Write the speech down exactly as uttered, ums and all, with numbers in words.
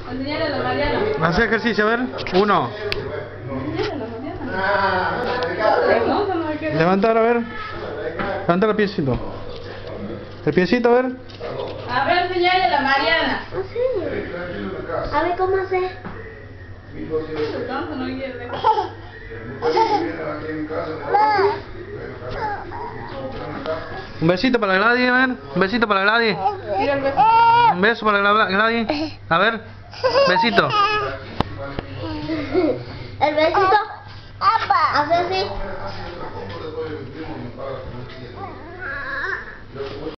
Enseñale a la Mariana. Hace ejercicio, a ver. Uno. Levantar, a ver. Levanta el piecito. El piecito, a ver. A ver, enseñale a la Mariana. Así. A ver cómo hace. Tanto no quiere. Un besito para Gladys, a ver. Un besito para Gladys. Mira el beso. Un beso para Gla- Gladys. A ver. Besito. El besito. Hace así.